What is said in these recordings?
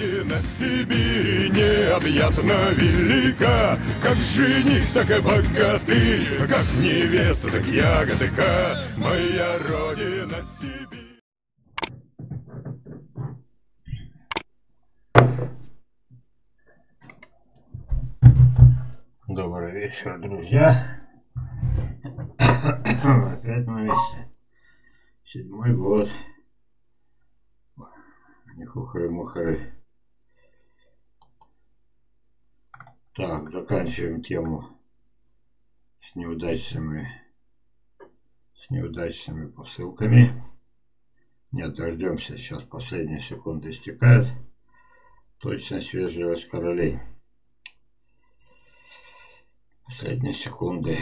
родина Сибири необъятно велика, как жених, так и богатырь, как невеста, так ягодка, моя родина Сибирь. Добрый вечер, друзья. Опять на месте. 7-й год. Не хухры-мухры. Так, заканчиваем тему с неудачными посылками. Нет, дождемся, сейчас последние секунды истекают. Точность, вежливость королей. Последние секунды.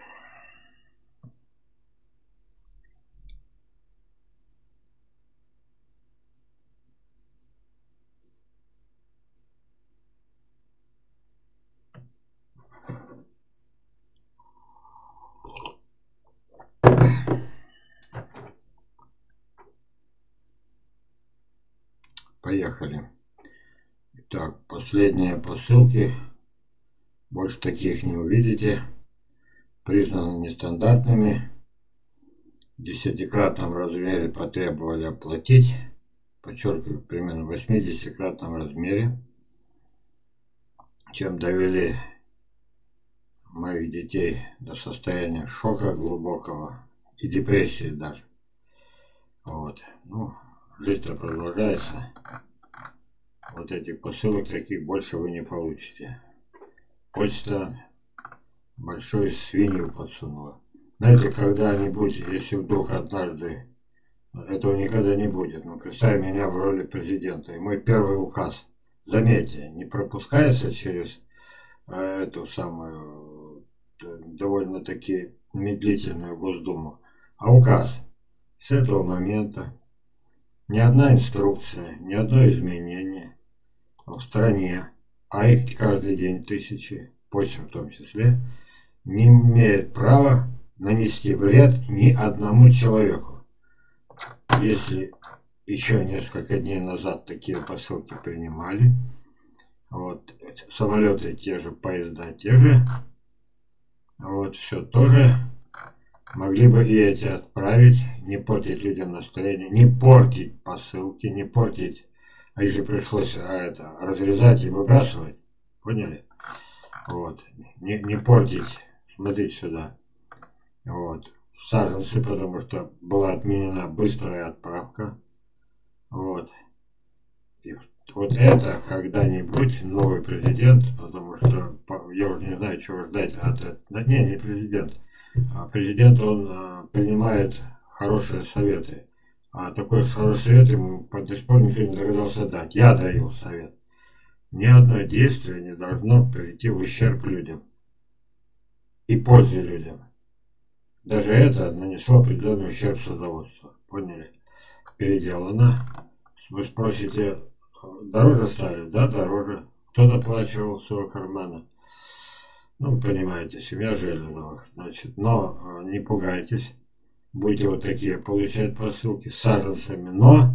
Поехали. Так, последние посылки. Больше таких не увидите. Признаны нестандартными. В 10-кратном размере потребовали оплатить. Подчеркиваю, примерно в 80-кратном размере. Чем довели моих детей до состояния шока глубокого и депрессии даже. Вот. Ну, жизнь-то продолжается. Вот этих посылок таких больше вы не получите. Почта большую свинью подсунула. Знаете, когда-нибудь, если вдруг однажды, этого никогда не будет, но представь меня в роли президента, и мой первый указ, заметьте, не пропускается через эту самую довольно-таки медлительную Госдуму, а указ. С этого момента ни одна инструкция, ни одно изменение в стране, а их каждый день тысячи, почта в том числе, не имеет права нанести вред ни одному человеку. Если еще несколько дней назад такие посылки принимали, вот, самолеты те же, поезда те же, вот, все тоже могли бы и эти отправить, не портить людям настроение, не портить посылки, не портить, а их же пришлось разрезать и выбрасывать, поняли? Вот, не портить, смотрите сюда, вот, саженцы, потому что была отменена быстрая отправка, вот, и вот это когда-нибудь новый президент, потому что я уже не знаю, чего ждать от этого, не президент, президент, он принимает хорошие советы, а такой хороший совет ему до сих пор никто не догадался дать. Я даю совет. Ни одно действие не должно прийти в ущерб людям и пользе людям. Даже это нанесло определенный ущерб садоводству. Поняли? Переделано. Вы спросите, дороже стали? Да, дороже. Кто доплачивал своего кармана? Ну, понимаете, семья Железновых. Значит, но не пугайтесь. Будете вот такие получать посылки с саженцами. Но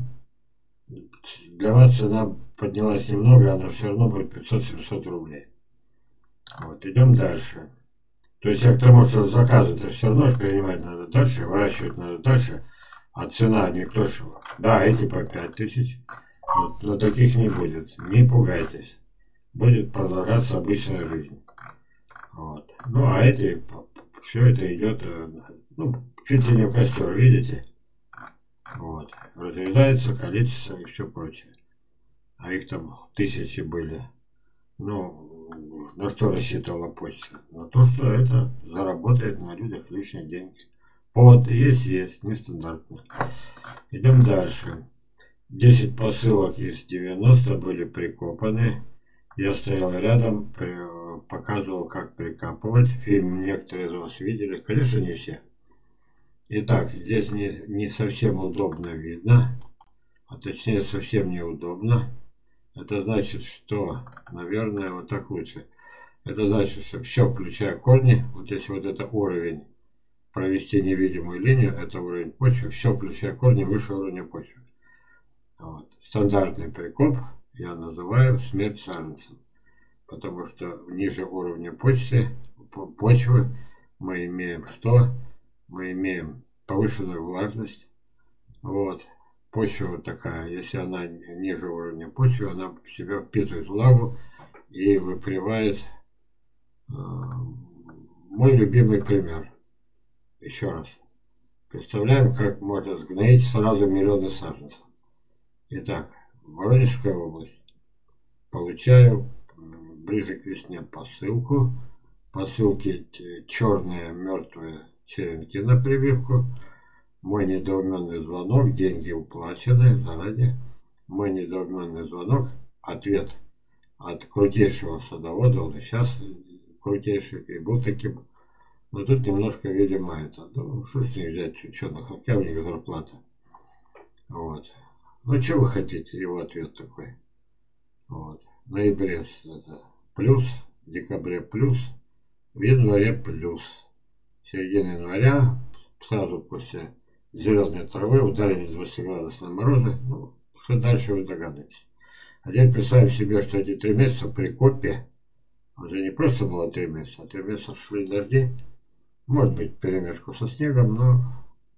для вас цена поднялась немного, она все равно будет 500-700 рублей. Вот, идем дальше. То есть я к тому, что заказы-то все равно принимать надо дальше, выращивать надо дальше. А цена никто же... Да, эти по 5000. Вот, но таких не будет. Не пугайтесь. Будет продолжаться обычная жизнь. Вот. Ну, а эти... Все это идет... Ну, чуть ли не в костер, видите? Вот. Разрезается количество и все прочее. А их там тысячи были. Ну, на что рассчитывала почта? На то, что это заработает на людях лишние деньги. Повод есть, нестандартно. Идем дальше. 10 посылок из 90 были прикопаны. Я стоял рядом, показывал, как прикапывать. Фильм некоторые из вас видели, конечно, не все. Итак, здесь не совсем удобно видно, а точнее совсем неудобно. Это значит, что, наверное, вот так лучше. Это значит, что все, включая корни, вот если вот это уровень, провести невидимую линию, это уровень почвы, все, включая корни, выше уровня почвы. Вот. Стандартный прикоп, я называю смерть саженцев. Потому что ниже уровня почвы мы имеем что? Мы имеем повышенную влажность. Вот. Почва вот такая, если она ниже уровня почвы, она в себя впитывает влагу и выпривает. Мой любимый пример. Еще раз. Представляем, как можно сгноить сразу миллионы саженцев. Итак, Воронежская область. Получаю ближе к весне посылку. Посылки черные мертвые черенки на прививку. Мой недоуменный звонок, деньги уплачены заранее. Мой недоуменный звонок, ответ от крутейшего садовода, он и сейчас крутейший, и был таким. Но тут немножко, видимо, это, ну, что с них взять, ученых, какая у них зарплата. Вот. Ну, что вы хотите, его ответ такой. Вот. В ноябре это плюс, в декабре плюс, в январе плюс. В середине января, сразу после зеленой травы, ударили 20-градусные морозы. Ну, что дальше вы догадываетесь. А теперь представим себе, что эти 3 месяца при копе, уже не просто было 3 месяца, а 3 месяца шли дожди. Может быть, перемешку со снегом, но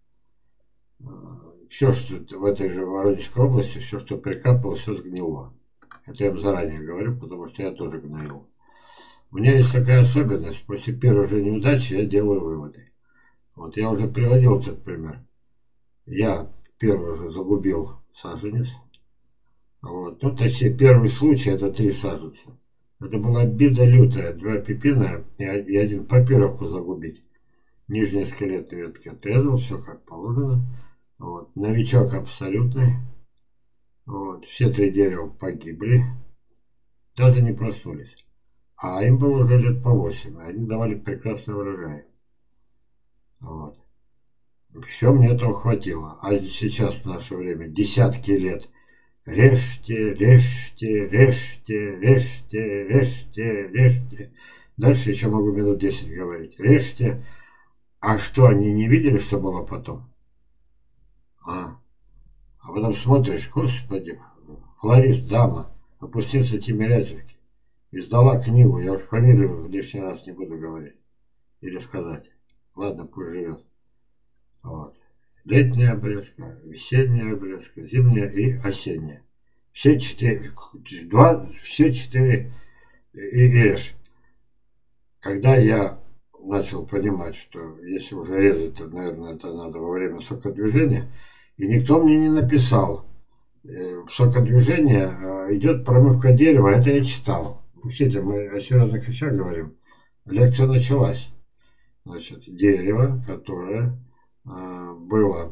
все, что в этой же Воронежской области, все, что прикапало, все сгнило. Это я вам заранее говорю, потому что я тоже гноил. У меня есть такая особенность. После первой же неудачи я делаю выводы. Вот я уже приводил этот пример. Я первый же загубил саженец. Вот. Ну, точнее, первый случай это 3 саженца. Это была обида лютая. 2 пепина и 1 папировку загубить. Нижние скелеты ветки отрезал, все как положено. Вот. Новичок абсолютный. Вот. Все 3 дерева погибли. Даже не проснулись. А им было уже лет по 8. Они давали прекрасный урожай. Вот. Все, мне этого хватило. А сейчас в наше время десятки лет. Режьте, режьте, режьте, режьте, режьте, режьте. Дальше еще могу минут 10 говорить. Режьте. А что, они не видели, что было потом? А потом смотришь, господи, флорист, дама, опустился Тимирязевки. Издала книгу, я уж фамилию лишний раз не буду говорить. Или сказать. Ладно, пусть живет. Вот. Летняя обрезка, весенняя обрезка, зимняя и осенняя. Все 4 и режь. Когда я начал понимать, что если уже резать, то, наверное, это надо во время сокодвижения, и никто мне не написал. В сокодвижение идет промывка дерева, это я читал. Учите, мы о серьезных вещах говорим. Лекция началась. Значит, дерево, которое было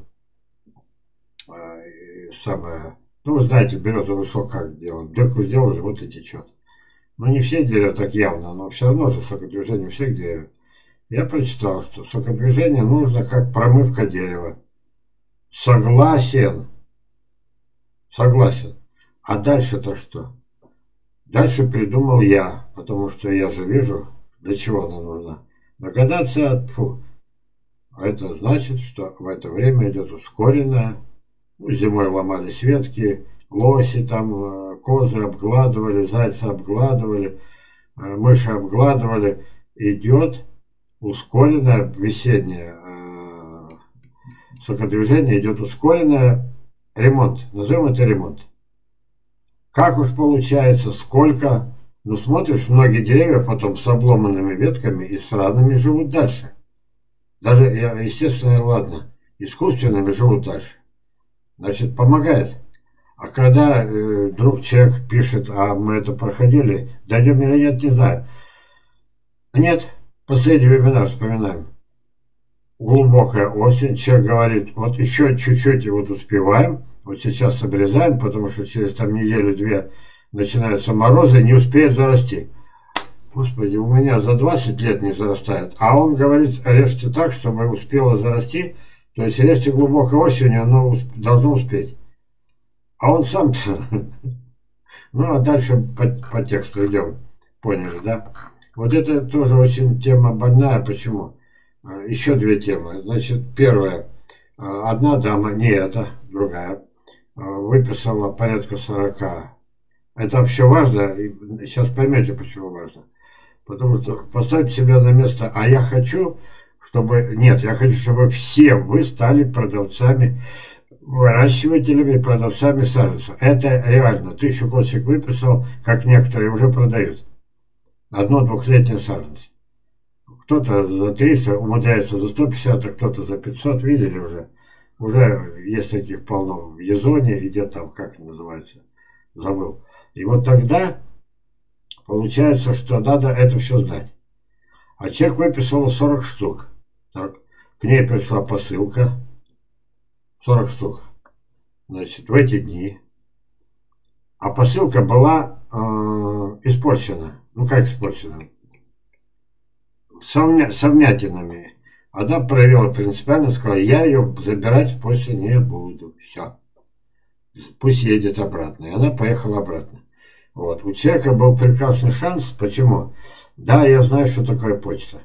самое... Ну, вы знаете, березовый сок как делают. Дырку сделали, вот и течет. Но не все деревья так явно, но все равно же сокодвижение всех деревьев. Я прочитал, что сокодвижение нужно как промывка дерева. Согласен. Согласен. А дальше-то что? Дальше придумал я, потому что я же вижу, для чего она нужна. Догадаться, это значит, что в это время идет ускоренная. Зимой ломались ветки, лоси там, козы обгладывали, зайцы обгладывали, мыши обгладывали. Идет ускоренное весеннее сокодвижение, идет ускоренное ремонт. Назовем это ремонт. Как уж получается, сколько... Ну, смотришь, многие деревья потом с обломанными ветками и с ранами живут дальше. Даже, естественно, ладно, искусственными живут дальше. Значит, помогает. А когда вдруг человек пишет, а мы это проходили, дойдем или нет, не знаю. Нет, последний вебинар вспоминаем. Глубокая осень, человек говорит, вот еще чуть-чуть вот успеваем, вот сейчас обрезаем, потому что через там неделю-две начинаются морозы, не успеет зарасти. Господи, у меня за 20 лет не зарастает. А он говорит, режьте так, чтобы успело зарасти. То есть режьте глубокой осенью, оно должно успеть. А он сам-то... Ну, а дальше по тексту идем. Поняли, да? Вот это тоже очень тема больная. Почему? Еще 2 темы. Значит, первая. Одна дама, не эта, другая, выписала порядка 40 Это вообще важно, и сейчас поймете, почему важно. Потому что поставьте себя на место, а я хочу, чтобы... Нет, я хочу, чтобы все вы стали продавцами, выращивателями и продавцами саженцев. Это реально. 1000 косточек выписал, как некоторые уже продают. 1-2-летние саженцы. Кто-то за 300 умудряется за 150, а кто-то за 500. Видели уже? Уже есть таких полно в Езоне, и где там, как называется, забыл. И вот тогда получается, что надо это все знать. А человек выписал 40 штук. Так. К ней пришла посылка. 40 штук. Значит, в эти дни. А посылка была испорчена. Ну как испорчена? Со вмятинами. Она проявила принципиально, сказала, я ее забирать больше не буду. Все. Пусть едет обратно. И она поехала обратно. Вот. У человека был прекрасный шанс. Почему? Да, я знаю, что такое почта.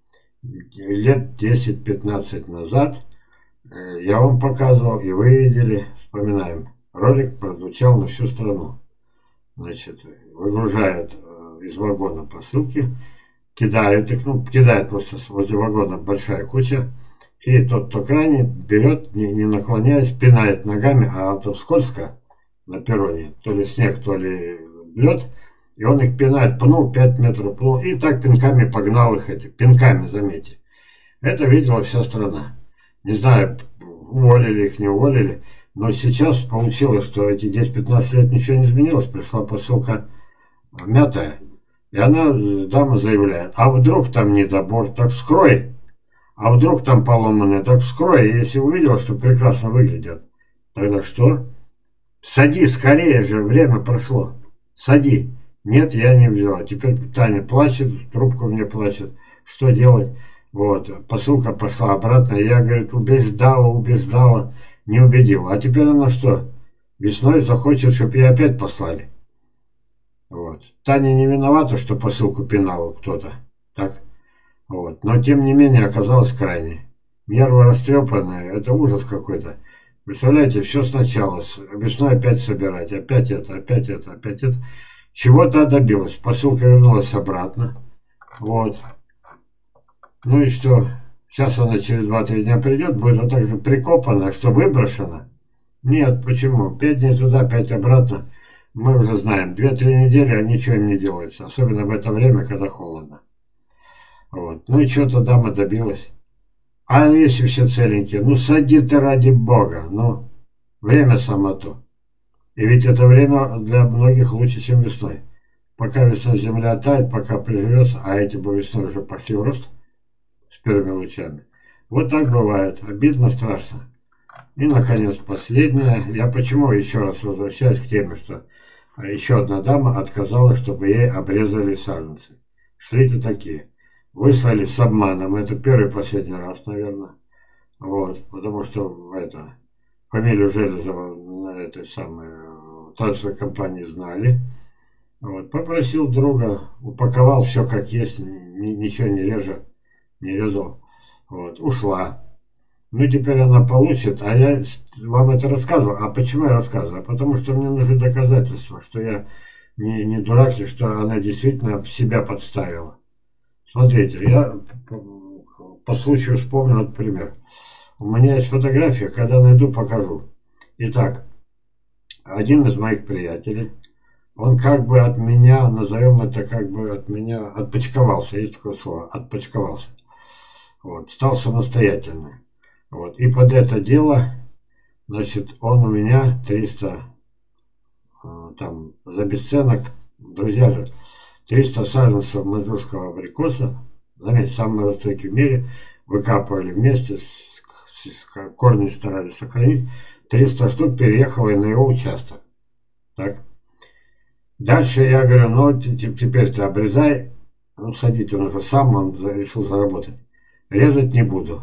Лет 10-15 назад я вам показывал, и вы видели, вспоминаем. Ролик прозвучал на всю страну. Значит, выгружают из вагона посылки, кидают их, ну, кидают просто возле вагона большая куча, и тот, кто крайний, берет, не наклоняясь, пинает ногами, а это скользко на перроне, то ли снег, то ли лед, и он их пинает, пнул, 5 метров пнул, и так пинками погнал их, пинками, заметьте. Это видела вся страна. Не знаю, уволили их, не уволили, но сейчас получилось, что эти 10-15 лет ничего не изменилось, пришла посылка мятая, и она, дама заявляет, а вдруг там недобор, так вскрой, а вдруг там поломанное, так вскрой, и если увидела, что прекрасно выглядят, тогда что? Сади, скорее же, время прошло, сади. Нет, я не взяла. Теперь Таня плачет, трубка мне плачет. Что делать? Вот, посылка пошла обратно. Я, говорит, убеждала, не убедила. А теперь она что? Весной захочет, чтобы ее опять послали. Вот. Таня не виновата, что посылку пинала кто-то. Так? Вот. Но, тем не менее, оказалось крайне. Нервы растрепанные. Это ужас какой-то. Представляете, все сначала. Весной опять собирать. Опять это. Чего-то добилась. Посылка вернулась обратно. Вот. Ну и что? Сейчас она через 2-3 дня придет, будет вот так же прикопана, что выброшена. Нет, почему? 5 дней туда, 5 обратно. Мы уже знаем. 2-3 недели, а ничего им не делается. Особенно в это время, когда холодно. Вот. Ну и что-то дама добилась. А если все целенькие? Ну сади ты ради бога. Ну, время само то. И ведь это время для многих лучше, чем весной. Пока весной земля тает, пока приживется, а эти бы весной уже пошли в рост с первыми лучами. Вот так бывает. Обидно, страшно. И, наконец, последнее. Я почему еще раз возвращаюсь к теме, что еще одна дама отказалась, чтобы ей обрезали саженцы. Шли-то такие. Выслали с обманом. Это первый и последний раз, наверное. Вот. Потому что это... Фамилию Железова на этой самой трансферной компании знали. Вот. Попросил друга, упаковал все как есть, ничего не резал. Вот. Ушла. Ну теперь она получит, а я вам это рассказывал. А почему я рассказываю? Потому что мне нужны доказательства, что я не дурак, и что она действительно себя подставила. Смотрите, я по случаю вспомнил этот пример. У меня есть фотография, когда найду, покажу. Итак, один из моих приятелей, он как бы от меня, назовем это как бы от меня, отпочковался, есть такое слово, отпочковался. Вот, стал самостоятельным. Вот, и под это дело, значит, он у меня 300, там, за бесценок, друзья же, 300 саженцев маньчжурского абрикоса, заметьте, самый высокий в мире, выкапывали вместе, корни старались сохранить, 300 штук переехало и на его участок. Так. Дальше я говорю, ну теперь ты обрезай, ну садить он уже сам, он решил заработать. Резать не буду.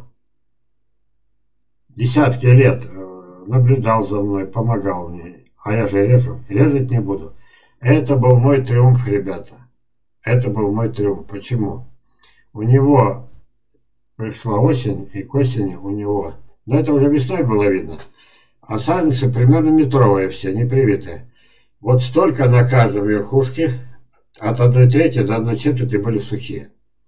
Десятки лет наблюдал за мной, помогал мне, а я же режу, резать не буду. Это был мой триумф, ребята. Это был мой триумф. Почему? У него пришла осень, и к осени у него, но это уже весной было видно, а саженцы примерно метровые все, непривитые. Вот столько на каждой верхушке, от 1/3 до 1/4 были сухие.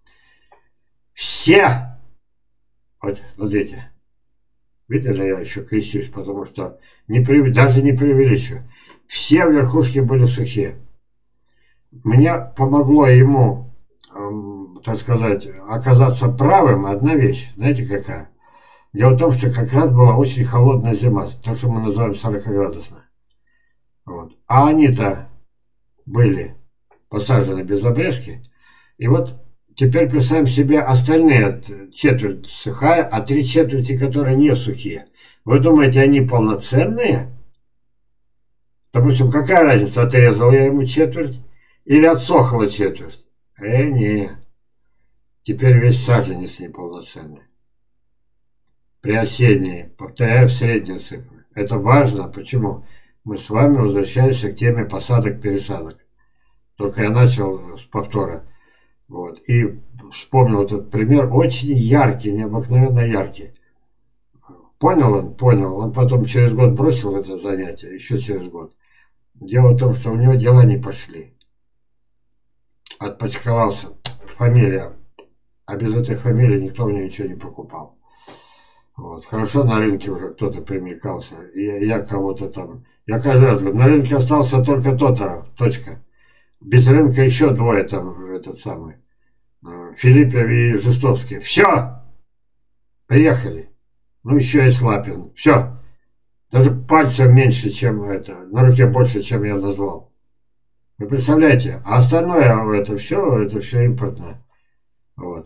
Все! Вот, смотрите. Видели, я еще крестюсь, потому что даже не преувеличиваю. Все верхушки были сухие. Мне помогло ему, так сказать, оказаться правым одна вещь. Знаете какая? Дело в том, что как раз была очень холодная зима, то, что мы называем 40-градусная. Вот. А они-то были посажены без обрезки. И вот теперь представим себе остальные четверть сухая, а 3/4, которые не сухие. Вы думаете, они полноценные? Допустим, какая разница, отрезал я ему четверть или отсохла четверть? Не. Теперь весь саженец неполноценный. При осенней, повторяю, в средние цифры. Это важно. Почему? Мы с вами возвращаемся к теме посадок-пересадок. Только я начал с повтора. Вот. И вспомнил этот пример, очень яркий, необыкновенно яркий. Понял он? Понял. Он потом через год бросил это занятие, еще через год. Дело в том, что у него дела не пошли. Отпочковался. Фамилия. А без этой фамилии никто у него ничего не покупал. Вот. Хорошо, на рынке уже кто-то примелькался. И я кого-то там... Я каждый раз говорю, на рынке остался только Тоторов. Точка. Без рынка еще двое там, этот самый. Филиппов и Жестовский. Все! Приехали. Ну, еще есть Лапин. Все. Даже пальцем меньше, чем это. На руке больше, чем я назвал. Вы представляете? А остальное это все импортное. Вот.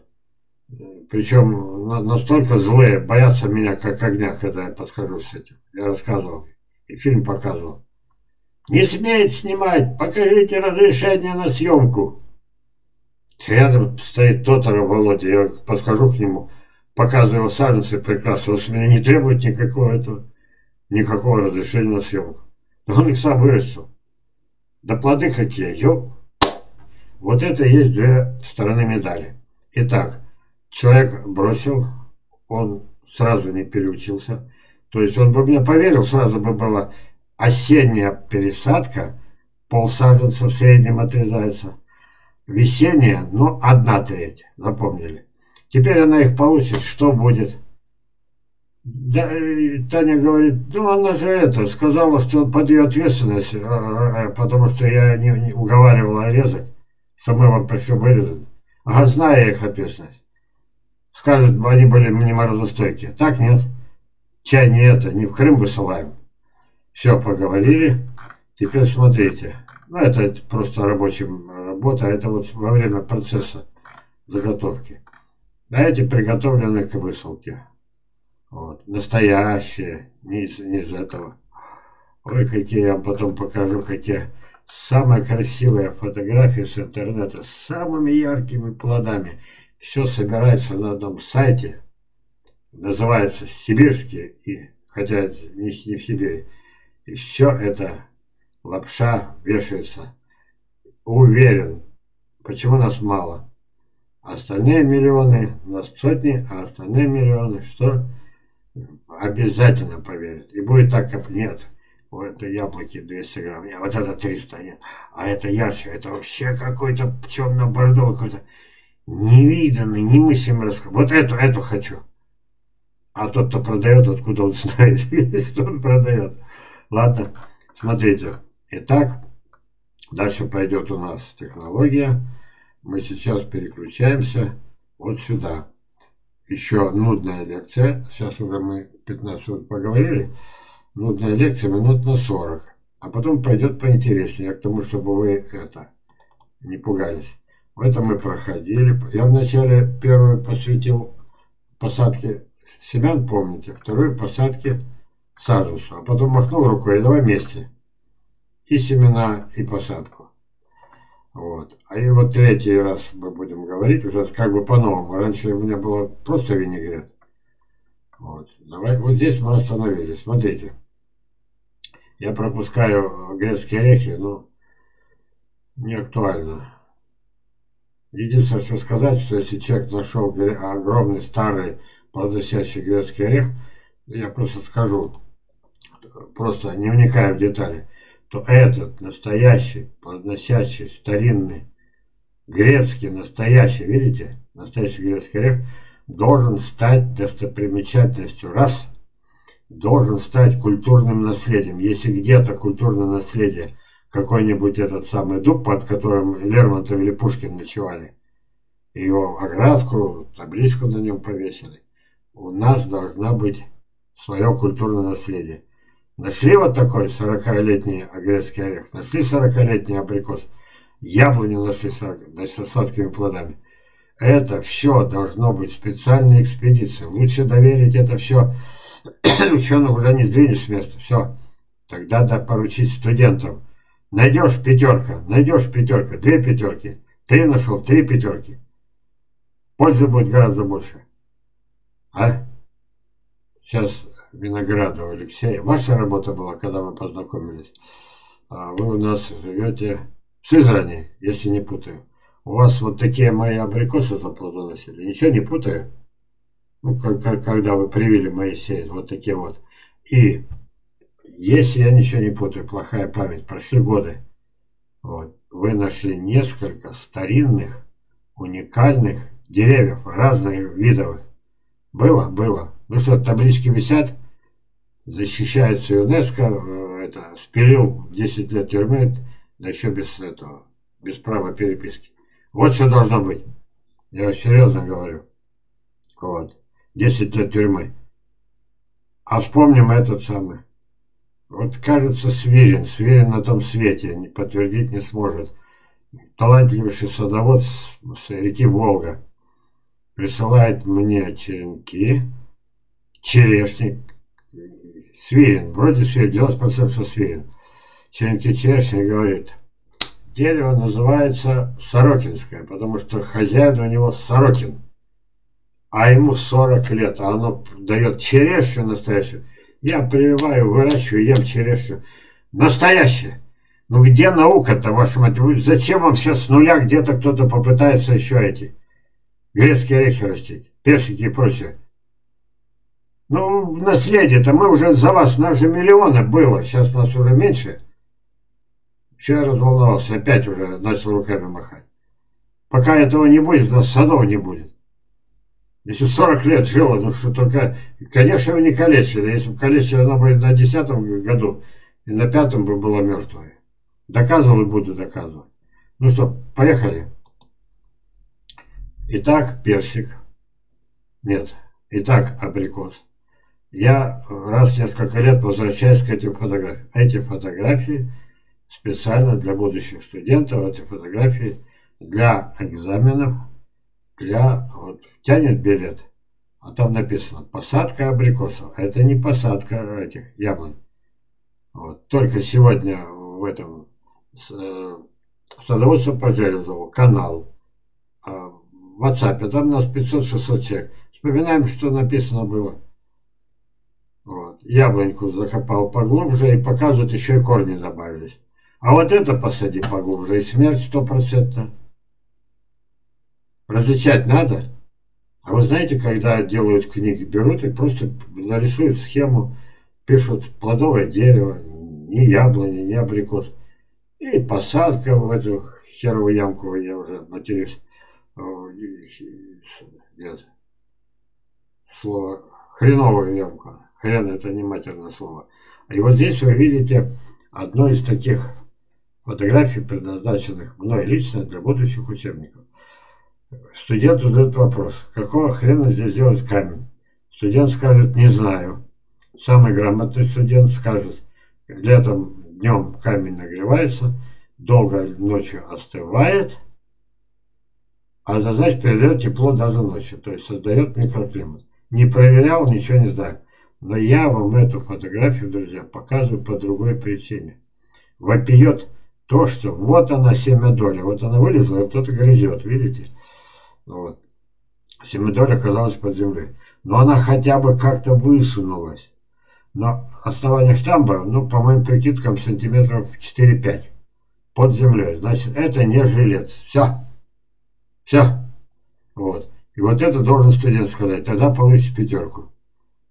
Причем настолько злые, боятся меня как огня, когда я подхожу с этим. Я рассказывал. И фильм показывал. Не смеет снимать, покажите разрешение на съемку. Рядом стоит Тоторов Володя, я подхожу к нему, показываю его саженцы прекрасно, он с меня не требует никакого разрешения на съемку. Но он их сам вырастил. Да плоды какие, Вот это и есть две стороны медали. Итак, человек бросил, он сразу не переучился. То есть он бы мне поверил, сразу бы была осенняя пересадка, полсаженца в среднем отрезается. Весенняя, 1/3, запомнили. Теперь она их получит, что будет? Да, Таня говорит, она же сказала, что под ее ответственность, потому что я не уговаривала резать, что мы вам пришлем вырезать. Ага, знаю я их ответственность. Скажет, они были не морозостойкие. Так нет. Чай не в Крым высылаем. Все, поговорили. Теперь смотрите. Это просто рабочая работа. Это вот во время процесса заготовки. А эти приготовлены к высылке. Вот. Настоящие. Не из этого. Ой, какие я вам потом покажу, какие самые красивые фотографии с интернета. С самыми яркими плодами. Все собирается на одном сайте. Называется «Сибирский». Хотя это не в Сибири. И все это лапша вешается. Уверен. Почему нас мало? Остальные миллионы, нас сотни, а остальные миллионы, что? Обязательно поверят. И будет так, как нет. Вот это яблоки 200 грамм. Нет, вот это 300 нет. А это ярче. Это вообще какой-то темно-бордовый, какой-то невиданный, немыслимый рассказ. Вот эту хочу. А тот, кто продает, откуда он знает, что он продает. Ладно, смотрите. Итак, дальше пойдет у нас технология. Мы сейчас переключаемся вот сюда. Еще нудная лекция. Сейчас уже мы 15 минут поговорили. Нудная лекция минут на 40. А потом пойдет поинтереснее, к тому, чтобы вы не пугались. Это мы проходили. Я вначале первую посвятил посадке семян, помните, вторую посадке саженцев. А потом махнул рукой, давай вместе. И семена, и посадку. Вот. А и вот третий раз мы будем говорить уже как бы по-новому. Раньше у меня было просто винегрет. Вот. Давай, вот здесь мы остановились. Смотрите. Я пропускаю грецкие орехи, но не актуально. Единственное, что сказать, что если человек нашел огромный старый плодоносящий грецкий орех, я просто скажу, просто не вникая в детали. то этот настоящий, плодоносящий, старинный, грецкий, настоящий, видите, настоящий грецкий орех должен стать достопримечательностью. Раз, должен стать культурным наследием. Если где-то культурное наследие, какой-нибудь этот самый дуб, под которым Лермонтов или Пушкин ночевали, его оградку, табличку на нем повесили, у нас должна быть свое культурное наследие. Нашли вот такой 40-летний грецкий орех, нашли 40-летний абрикос, яблоню нашли с сладкими плодами. Это все должно быть специальной экспедицией. Лучше доверить это все ученых, уже не сдвинешь с места. Все. Тогда да, поручить студентам. Найдешь пятерка, 2 пятерки, 3 нашел, 3 пятерки. Пользы будет гораздо больше. А? Сейчас Виноградов Алексей. Ваша работа была, когда мы познакомились. Вы у нас живете в Сызрани, если не путаю. У вас вот такие мои абрикосы заплодоносили. Ничего не путаю. Ну, когда вы привили Моисея, вот такие вот. И если я ничего не путаю, плохая память, прошли годы. Вот, вы нашли несколько старинных, уникальных деревьев, разных видовых. Было? Было. Ну что, таблички висят, защищается ЮНЕСКО, это, спилил 10 лет тюрьмы, да еще без этого, без права переписки. Вот что должно быть. Я серьезно говорю. Вот. 10 лет тюрьмы. А вспомним этот самый. Вот кажется Свирин на том свете, не подтвердить не сможет. Талантливейший садовод с реки Волга присылает мне черенки, черешни, Свирин, вроде Свирин, 90% что Свирин. Черенки черешни, говорит, дерево называется Сорокинское, потому что хозяин у него Сорокин, а ему 40 лет, а оно дает черешню настоящую. Я прививаю, выращиваю, ем черешню. Настоящее. Ну где наука-то, ваша мать? Зачем вам сейчас с нуля где-то кто-то попытается еще эти грецкие орехи растить, персики и прочее? Ну, наследие-то мы уже за вас, у нас же миллионы было, сейчас нас уже меньше. Еще я разволновался, опять уже начал руками махать. Пока этого не будет, у нас садов не будет. Если 40 лет жило, ну что только, конечно, его не калечили. Если бы калечили, она бы на 10-м году и на 5-м бы была мертвая. Доказывал и буду доказывать. Ну что, поехали. Итак, персик. Нет. Итак, абрикос. Я раз в несколько лет возвращаюсь к этим фотографиям. Эти фотографии специально для будущих студентов, эти фотографии для экзаменов, для, вот, тянет билет, а там написано посадка абрикосов. Это не посадка этих яблонь. Вот. Только сегодня в этом садоводство по Железову канал в WhatsApp, там у нас 500-600 человек. Вспоминаем, что написано было. Вот. Яблоньку закопал поглубже и показывают, еще и корни добавились. А вот это посади поглубже, и смерть 100%. Различать надо. А вы знаете, когда делают книги, берут и просто нарисуют схему, пишут плодовое дерево, ни яблони, ни абрикос. И посадка в эту херовую ямку, я уже матерюсь. Нет. Слово хреновую ямку. Хрен это не матерное слово. И вот здесь вы видите одну из таких фотографий, предназначенных мной лично для будущих учебников. Студент задает вопрос, какого хрена здесь делать камень? Студент скажет, не знаю. Самый грамотный студент скажет, летом днем камень нагревается, долго ночью остывает, а за ночь передает тепло даже ночью, то есть создает микроклимат. Не проверял, ничего не знаю. Но я вам эту фотографию, друзья, показываю по другой причине. Вопиет то, что вот она семядоля, вот она вылезла, и кто-то грызет, видите? Вот. Семидоля оказалась под землей. Но она хотя бы как-то высунулась. Но основание штамба, ну, по моим прикидкам, сантиметров 4-5 под землей. Значит, это не жилец. Все. Все. Вот. И вот это должен студент сказать. Тогда получит 5.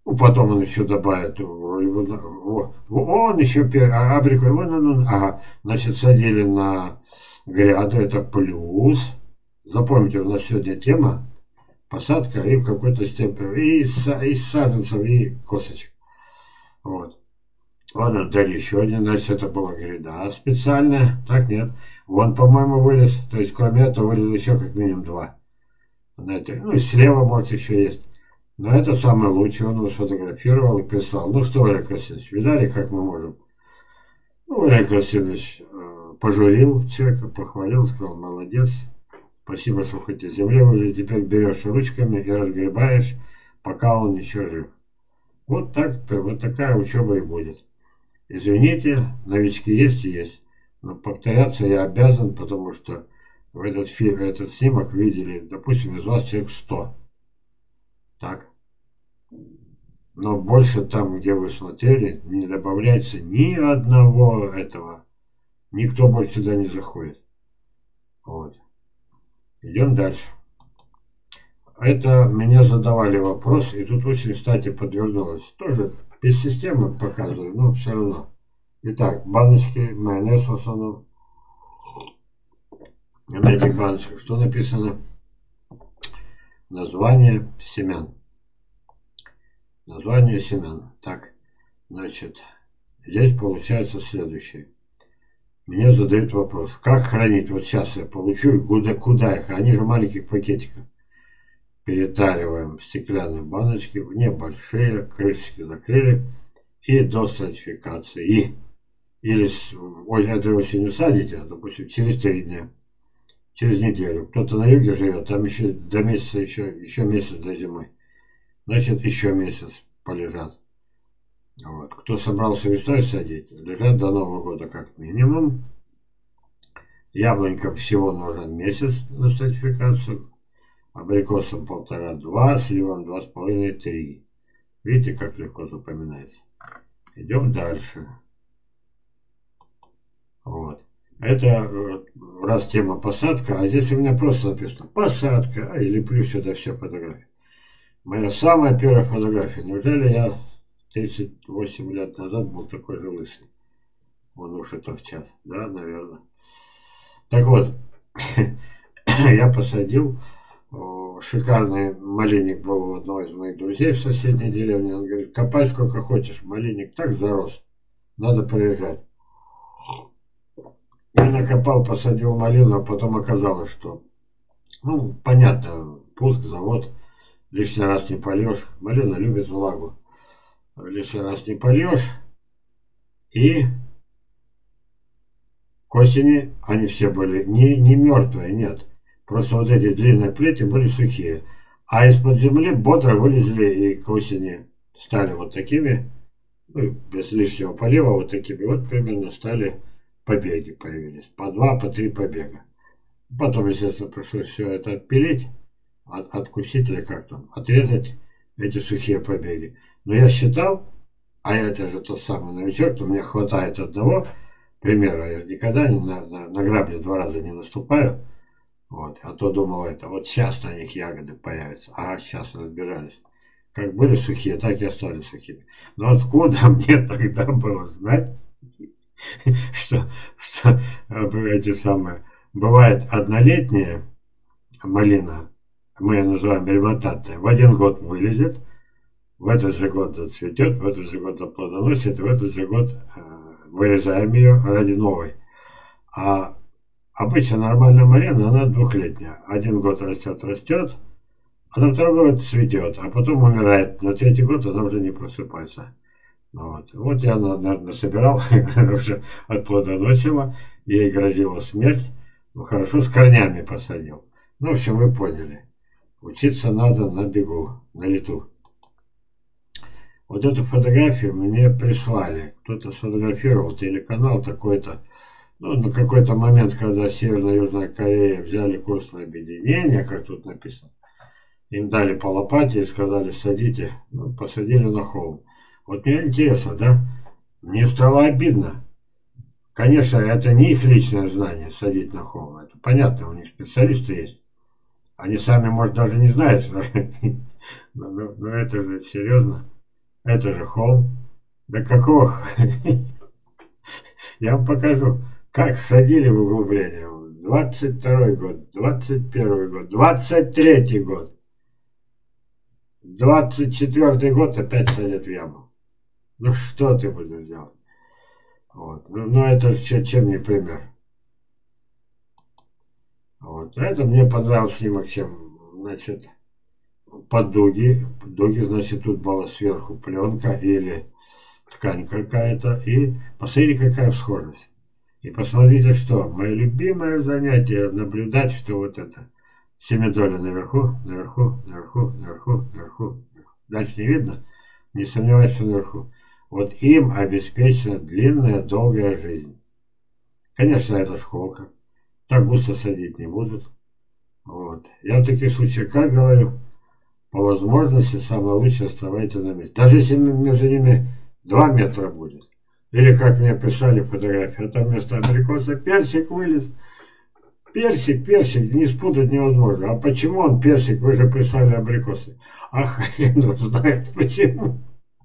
Ну, потом он еще добавит, вроде бы, он еще абрику, ага, значит, садили на гряду, это плюс. Запомните, у нас сегодня тема посадка и в какой-то степени и саженцев, и косточек. Вот. Ладно, дали еще один, значит, это была гряда специальная, так нет. Вон, по-моему, вылез, то есть кроме этого вылез еще как минимум 2. Знаете, ну и слева, может, еще есть. Но это самое лучшее, он его сфотографировал и писал. Ну что, Олег Васильевич, видали, как мы можем? Ну, Олег Васильевич пожурил человека, похвалил, сказал, молодец. Спасибо, что хоть из земли вылез, теперь берешь ручками и разгребаешь, пока он еще жив. Вот так, вот такая учеба и будет. Извините, новички есть и есть. Но повторяться я обязан, потому что в этот снимок видели, допустим, из вас человек 100. Так. Но больше там, где вы смотрели, не добавляется ни одного этого. Никто больше сюда не заходит. Вот. Идем дальше. Это меня задавали вопрос, и тут очень, кстати, подвернулось. Тоже без системы показываю, но все равно. Итак, баночки, майонез в основном. На этих баночках что написано? Название семян. Название семян. Так, значит, здесь получается следующее. Мне задают вопрос, как хранить? Вот сейчас я получу их, куда их? Они же в маленьких пакетиках. Перетариваем в стеклянные баночки, небольшие, крышечки закрыли. И до сертификации. Или этой осенью садите, допустим, через 3 дня. Через неделю. Кто-то на юге живет, там еще до месяца, еще месяц до зимы. Значит, еще месяц полежат. Вот. Кто собрался весной садить, лежат до Нового года как минимум. Яблонькам всего нужен месяц на сертификацию. Абрикосам 1,5-2, сливам 2,5-3. Видите, как легко запоминается. Идем дальше. Вот. Это раз тема посадка, а здесь у меня просто написано посадка, и леплю сюда все фотографии. Моя самая первая фотография. Неужели я 38 лет назад был такой же лысый? Он уж это в час, да, наверное. Так вот, я посадил, шикарный малинник был у одного из моих друзей в соседней деревне. Он говорит, копай сколько хочешь, малинник так зарос, надо приезжать. Я накопал, посадил малину, а потом оказалось, что, ну, понятно, пуск, завод, лишний раз не польешь. Малина любит влагу. Лишний раз не польешь. И к осени они все были не мертвые, нет. Просто вот эти длинные плети были сухие. А из-под земли бодро вылезли и к осени стали вот такими, ну, без лишнего полива, вот такими вот примерно стали побеги появились. По 2, по 3 побега. Потом, естественно, пришлось все это отпилить, откусить или как там, отрезать эти сухие побеги. Но я считал, а это же тот самый новичок, то мне хватает одного примера. Я никогда на грабли 2 раза не наступаю. Вот. А то думал, это вот сейчас на них ягоды появятся. А сейчас разбирались. Как были сухие, так и остались сухими. Но откуда мне тогда было знать, что эти самые... Бывает однолетняя малина, мы ее называем ремонтантная, в 1 год вылезет, в этот же год зацветет, в этот же год заплодоносит, в этот же год вырезаем ее ради новой. А обычно нормальная малина, она 2-летняя. 1 год растет, а на 2-й год цветет, а потом умирает. На 3-й год она уже не просыпается. Вот я насобирал, уже отплодоносила, ей грозила смерть. Ну, хорошо, с корнями посадил. Ну, в общем, вы поняли. Учиться надо на бегу, на лету. Вот эту фотографию мне прислали. Кто-то сфотографировал, телеканал такой-то. Ну, на какой-то момент, когда Северная и Южная Корея взяли курс на объединение, как тут написано, им дали по лопате и сказали, садите. Ну, посадили на холм. Вот мне интересно, да? Мне стало обидно. Конечно, это не их личное знание садить на холм. Это понятно, у них специалисты есть. Они сами, может, даже не знают. Но это же серьезно. Это же холм. Да какого? Я вам покажу, как садили в углубление. 22-й год, 21-й год, 23-й год. 24-й год опять садят в яму. Ну что ты будешь делать? Вот. Ну это же чем не пример. Вот. Это мне понравился снимок, чем, значит, под дуги. Дуги, значит, тут была сверху пленка или ткань какая-то. И посмотрите, какая схожесть. И посмотрите, что мое любимое занятие наблюдать, что вот это семидоля наверху, наверху, наверху, наверху, наверху. Дальше не видно? Не сомневаюсь, что наверху. Вот им обеспечена длинная, долгая жизнь. Конечно, это школка. Так густо садить не будут. Вот. Я в таких случаях, как говорю, по возможности самое лучшее оставайте на месте. Даже если между ними 2 метра будет. Или как мне писали фотографии, а там вместо абрикоса персик вылез. Персик, не спутать невозможно. А почему он персик? Вы же писали абрикосы. А хрен его знает почему.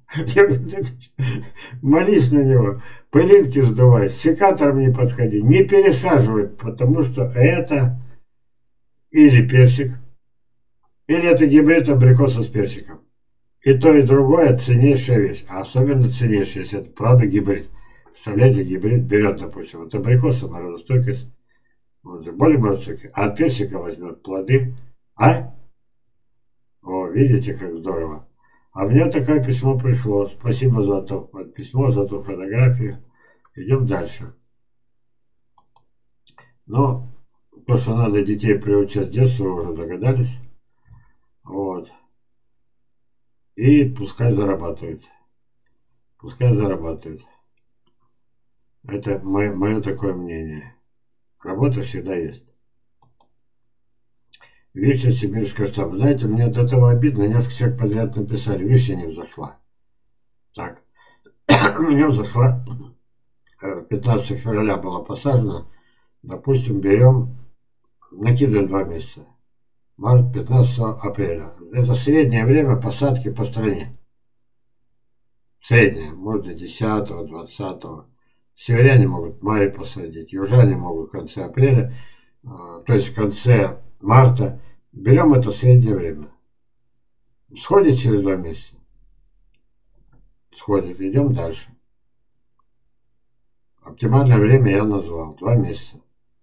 Молись на него, пылинки сдувай, секатором не подходи, не пересаживай, потому что это или персик, или это гибрид абрикоса с персиком. И то, и другое ценнейшая вещь, а особенно ценнейшая, если это правда гибрид. Представляете, гибрид берет, допустим, вот абрикоса морозостойкость, вот, более морозостойкость, а от персика возьмет плоды, а? О, видите, как здорово. А мне такое письмо пришло. Спасибо за то письмо, за ту фотографию. Идем дальше. Но то, что надо детей приучать с детства, вы уже догадались. Вот. И пускай зарабатывают. Пускай зарабатывают. Это мое такое мнение. Работа всегда есть. Вишня сибирская штаб. Знаете, мне от этого обидно. Несколько человек подряд написали. Вишня не взошла. Так. У меня взошла. 15 февраля была посажена. Допустим, берем, накидываем 2 месяца. Март, 15 апреля. Это среднее время посадки по стране. Среднее. Можно 10-го, 20-го. Северяне могут в мае посадить. Южане могут в конце апреля. То есть в конце марта. Берем это среднее время. Сходит через 2 месяца. Сходит. Идем дальше. Оптимальное время я назвал. 2 месяца.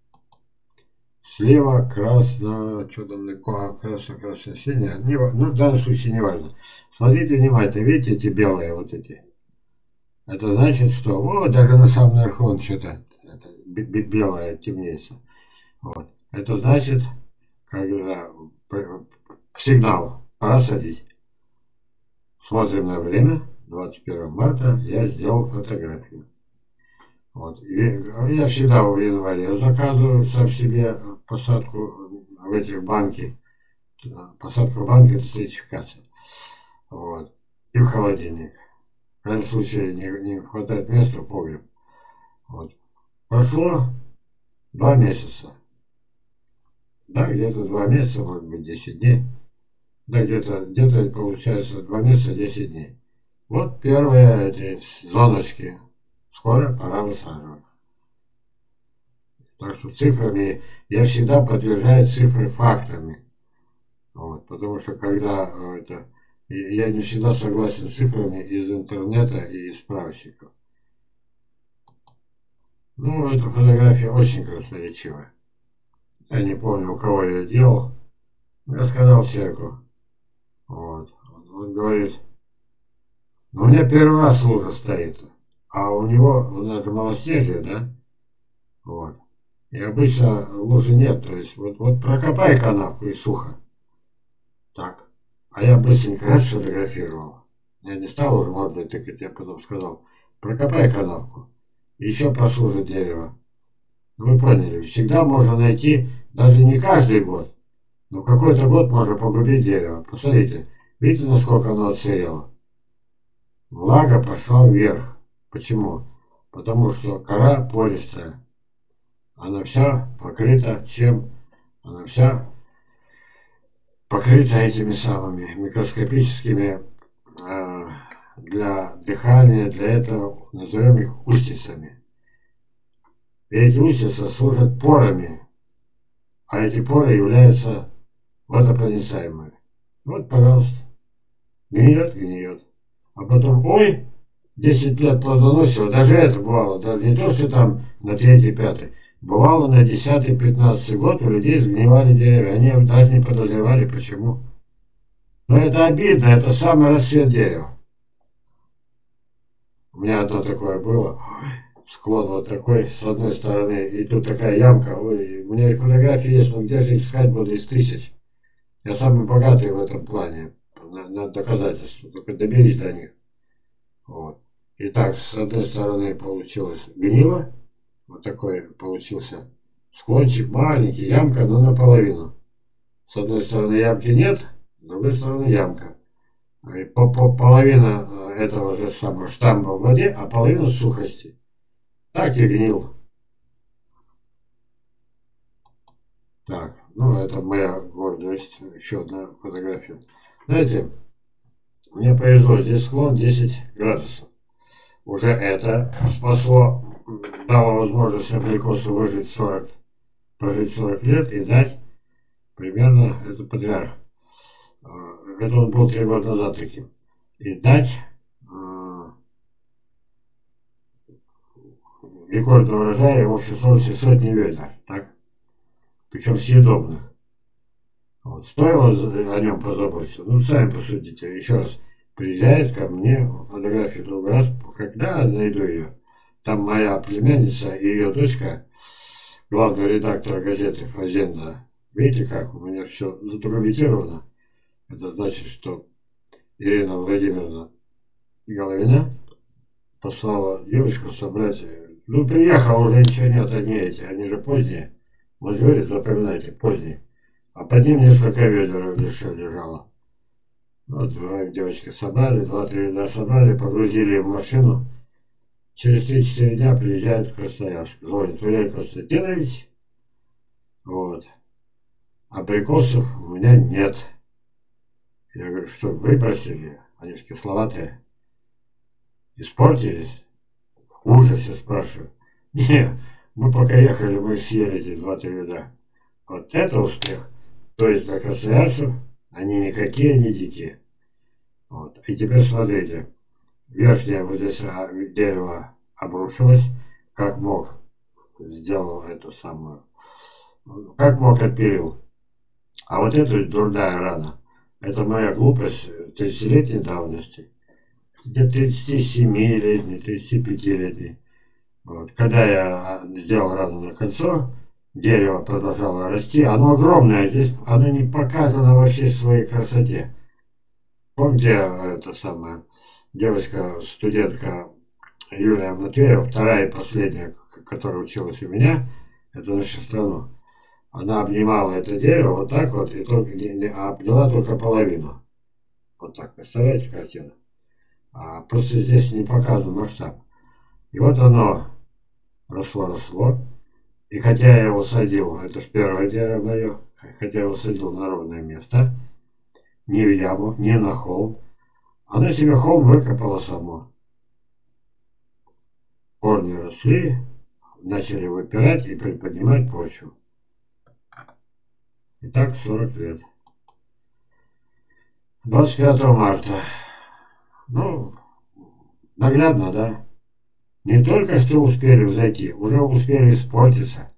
Слева красно, что там такое, красно, синее. Ну, в данном случае не важно. Смотрите внимательно. Видите эти белые вот эти? Это значит, что, о, даже на самом верху он что-то белое темнеется. Вот. Это значит, когда сигнал пора садить. Смотрим на время. 21 марта я сделал фотографию. Вот. Я всегда в январе заказываю сам себе посадку в эти банки. Посадка в банке — это сертификация. Вот. И в холодильник. В крайнем случае не хватает места в погреб. Вот. Прошло 2 месяца. Да, где-то 2 месяца, может быть 10 дней. Да, где-то получается 2 месяца 10 дней. Вот первые эти звоночки. Скоро пора высаживать. Так что цифрами я всегда подтверждаю цифры фактами. Вот, потому что когда я не всегда согласен с цифрами из интернета и из справочников. Ну, эта фотография очень красноречивая. Я не помню, у кого я ее делал. Я сказал человеку. Вот. Он говорит, ну, у меня первый раз лужа стоит. А у него, это малоснежие, да? Вот. И обычно лужи нет. То есть, вот прокопай канавку и сухо. Так. А я быстренько раз сфотографировал. Я не стал уже мордой тыкать, я потом сказал, прокопай канавку. Еще послужит дерево. Вы поняли, всегда можно найти, даже не каждый год, но какой-то год можно погубить дерево. Посмотрите, видите, насколько оно отсырело? Влага пошла вверх. Почему? Потому что кора пористая. Она вся покрыта чем? Она вся покрыта этими самыми микроскопическими для дыхания, для этого назовем их устицами. И эти устицы служат порами, а эти поры являются водопроницаемыми. Вот, пожалуйста, гниет, гниет. А потом, ой, 10 лет плодоносило, даже это бывало, да, не то, что там на 3-5, бывало на 10-15 год у людей сгнивали деревья, они даже не подозревали, почему. Но это обидно, это самый рассвет дерева. У меня одно такое было, склон вот такой, с одной стороны, и тут такая ямка, ой, у меня и фотографии есть, но где же их искать буду из 1000. Я самый богатый в этом плане, на доказательства, только доберись до них. Вот. Итак, с одной стороны получилось гнило, вот такой получился склончик, маленький, ямка, но наполовину. С одной стороны ямки нет, с другой стороны ямка. И половина этого же самого штамба в воде, а половина сухости. Так и гнил. Так, ну это моя гордость. Еще одна фотография. Знаете, мне повезло, здесь склон 10 градусов. Уже это спасло, дало возможность абрикосу выжить 40, прожить 40 лет и дать примерно, это патриарх. Это он был 3 года назад таким. И дать рекордного урожая в общей сложности сотни ведер. Так? Причем съедобных. Вот. Стоило о нем позаботиться. Ну, сами посудите. Еще раз. Приезжает ко мне фотографию другой раз, когда найду ее. Там моя племянница и ее дочка, главный редактор газеты «Фазенда». Видите, как у меня все задокументировано. Это значит, что Ирина Владимировна Головина послала девочку собрать. Ну, приехал, уже ничего нет, они же поздние. Вот говорит, запоминайте, поздние. А под ним несколько ведер еще лежало. Вот, девочки собрали, 2-3 ведра собрали, погрузили в машину. Через 3-4 дня приезжает в Красноярск. Звонит, Валерий Константинович. Вот. Абрикосов у меня нет. Я говорю, что выбросили? Они же кисловатые. Испортились? В ужасе спрашиваю. Не, мы пока ехали, мы съели эти 2-3 ведра. Вот это успех. То есть для красноярцев они никакие не дикие. Вот. И теперь смотрите. Верхнее вот здесь дерево обрушилось. Как мог, сделал эту самую. Как мог, отпилил. А вот это дурная рана. Это моя глупость 30-летней давности. Где-то 37-летней, 35-летней. Вот. Когда я сделал рану на кольцо, дерево продолжало расти. Оно огромное, здесь оно не показано вообще в своей красоте. Помните, это самая девочка, студентка Юлия Матвеева, вторая и последняя, которая училась у меня, это наша страна. Она обнимала это дерево вот так вот, и только обняла только половину. Вот так, представляете картину? А просто здесь не показан масштаб. И вот оно росло. И хотя я его садил, это же первое дерево мое, хотя я его садил на ровное место, не в яму, не на холм, оно себе холм выкопало само. Корни росли, начали выпирать и приподнимать почву. И так 40 лет. 25 марта. Ну, наглядно, да? Не только что успели взойти, уже успели испортиться.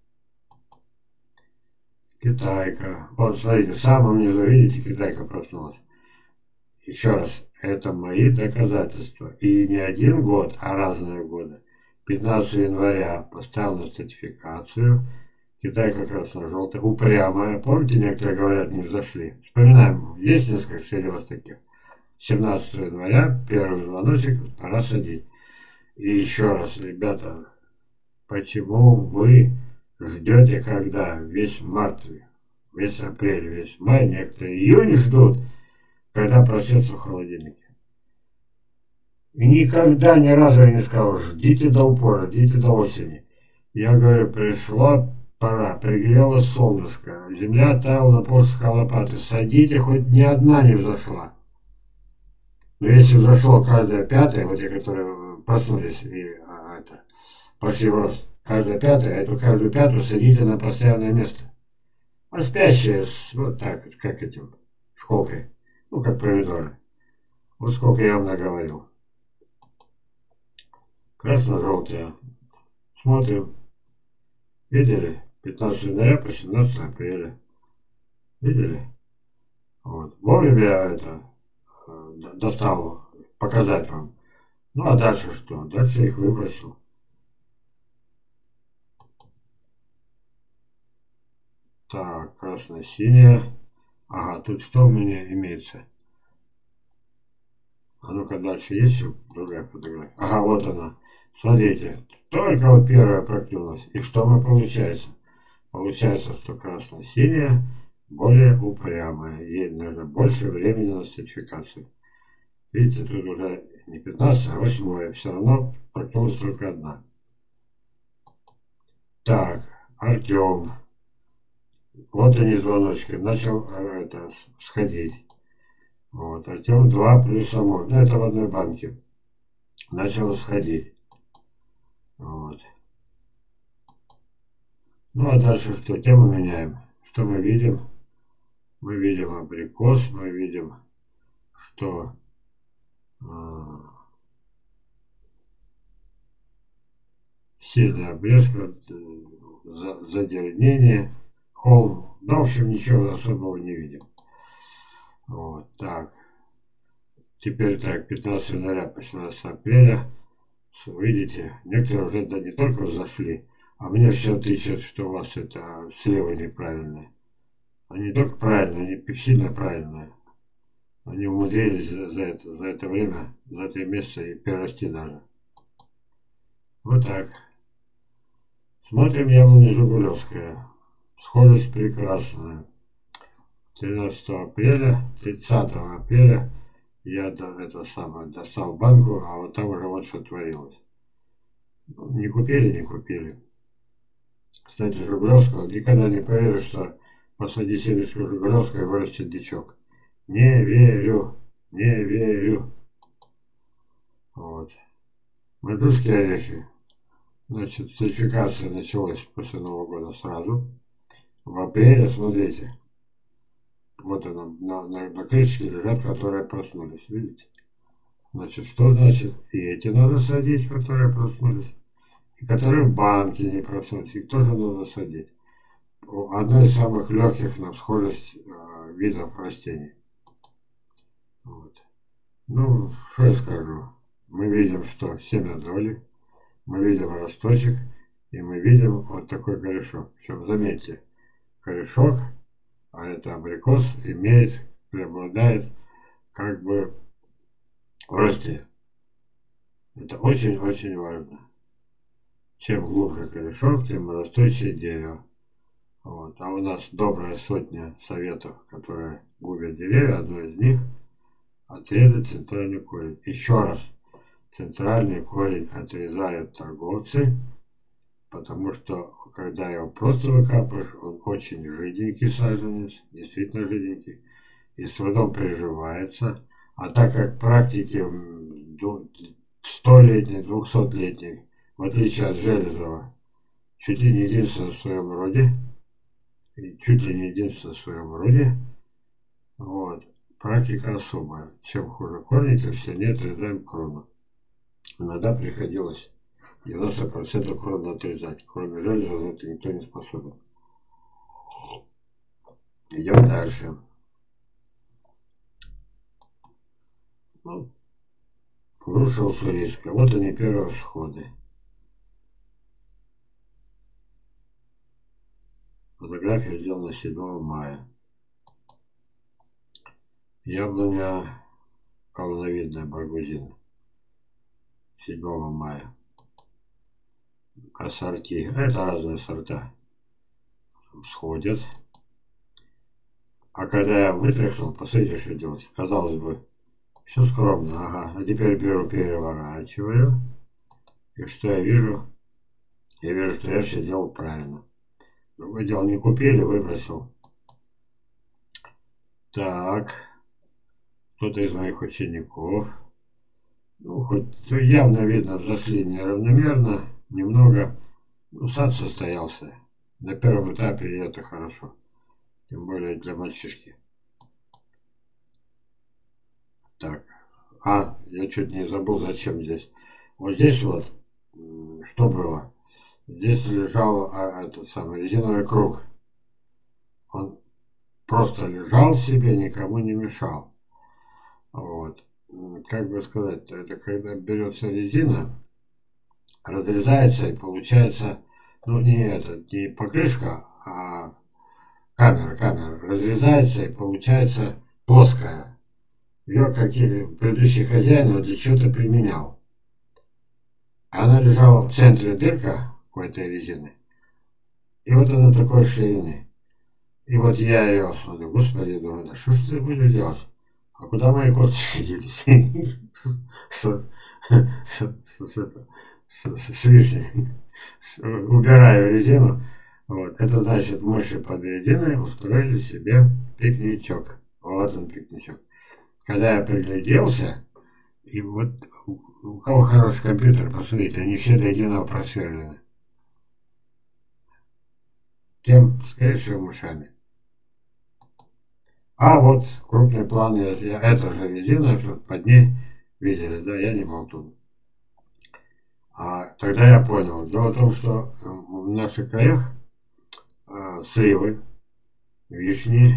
Китайка. Вот, смотрите, в самом низу, видите, китайка проснулась. Еще раз, это мои доказательства. И не 1 год, а разные годы. 15 января поставил на стратификацию. Китайка красно-желтая, упрямая. Помните, некоторые говорят, не взошли. Вспоминаем, есть несколько серьез таких. 17 января, первый звоночек, пора садить. И еще раз, ребята, почему вы ждете, когда весь март, весь апрель, весь май, некоторые июнь ждут, когда просятся в холодильнике? И никогда ни разу я не сказал, ждите до упора, ждите до осени. Я говорю, пришла пора, пригрело солнышко, земля таяла на полских лопаты, садите, хоть ни одна не взошла. Но если зашло каждое пятое, вот те, которые проснулись и пошли в рост, каждое пятое, эту каждую пятую садите на постоянное место. А спящие вот так, как этим, школкой, ну как помидоры. Вот сколько я вам наговорил. Красно-желтые. Смотрим. Видели? 15 января по 17 апреля. Видели? Вот. Вовремя я достал показать вам. Ну а дальше что? Дальше их выбросил. Так, красно-синяя. Ага, тут что у меня имеется? А ну-ка дальше есть другая фотография? Ага, вот она. Смотрите, только вот первая проклюнулась. И что мы получается? Получается, что красно-синяя более упрямая. Ей нужно больше времени на сертификацию. Видите, тут уже не 15, а 8. Все равно проклюнулась только одна. Так, Артем. Вот они звоночки. Начал сходить. Вот, Артем 2 плюс амур. Ну, это в одной банке. Начал сходить. Вот. Ну, а дальше что? Тему меняем. Что мы видим? Мы видим абрикос, мы видим, что сильный обрезк, задернение, холм. Ну, в общем, ничего особого не видим. Вот, так. Теперь так, 15 января по 17 апреля. Видите, некоторые уже да, не только зашли, а мне все тычут, что у вас это слева неправильное. Они не только правильные, они сильно правильные. Они умудрились за это время, за это место и перерасти даже. Вот так. Смотрим яблоня Жигулевская. Схожесть прекрасная. 13 апреля, 30 апреля я достал банку, а вот там уже вот что творилось. Не купили, не купили. Кстати, Жигулевского никогда не поверю, что посади семечку Жигулевского и вырастет дичок. Не верю, не верю. Вот. Маньчжурские орехи. Значит, сертификация началась после Нового года сразу. В апреле, смотрите, вот она, на крышечке лежат, которые проснулись, видите? Значит, что значит? И эти надо садить, которые проснулись. И которые в банке не проснулись, их тоже надо садить. Одно из самых легких на схожесть видов растений. Вот. Ну, что я скажу? Мы видим, что семя доли, мы видим росточек, и мы видим вот такой корешок. Причем, заметьте, корешок, а это абрикос, преобладает как бы в росте. Это очень-очень важно. Чем глубже корешок, тем растущее дерево. Вот. А у нас добрая сотня советов, которые губят деревья. Одно из них — отрезать центральный корень. Еще раз, центральный корень отрезают торговцы, потому что когда его просто выкапываешь, он очень жиденький саженец, действительно жиденький, и с трудом приживается. А так как практики 100-летней, 200-летней, в отличие от Железова, чуть ли не единственное в своем роде, вот, практика особая. Чем хуже корни, тем сильнее отрезаем крону. Иногда приходилось 90% кроны отрезать. Кроме Железова на это никто не способен. Идем дальше. Ну, груша уссурийская. Вот они, первые всходы. Фотография сделана 7 мая. Яблоня колоновидная Баргузин. 7 мая. Ассорти. Это разные сорта. Всходят. А когда я вытряхнул, посмотрите, что делать. Казалось бы, все скромно. Ага. А теперь беру, переворачиваю. И что я вижу? Я вижу, что я все делал правильно. Другое дело, не купили, выбросил. Так. кто-то из моих учеников. Ну, хоть явно видно, взошли неравномерно, немного. Ну, сад состоялся. На первом этапе, и это хорошо. Тем более для мальчишки. Так. Я чуть не забыл, зачем здесь. Вот здесь вот, что было? Здесь лежал этот самый резиновый круг. Он просто лежал себе, никому не мешал. Вот. Как бы сказать, это когда берется резина, разрезается и получается, ну не покрышка, а камера разрезается и получается плоская. Ее предыдущий хозяин вот для чего-то применял. Она лежала в центре дырка у этой резины. И вот она такой ширины. И вот я ее смотрю, господи, думаю, да что ж ты будешь делать? А куда мои косточки делись? С вишней. Убираю резину. Вот. Это значит, мыши под резиной устроили себе пикничок. Вот он пикничок. Когда я пригляделся, и вот у кого хороший компьютер, посмотрите, они все до единого просверлены. Тем, скорее всего, мышами. А вот крупный план, это же резина, что под ней видели, да, я не болтун. А тогда я понял. Дело в том, что в наших краях сливы, вишни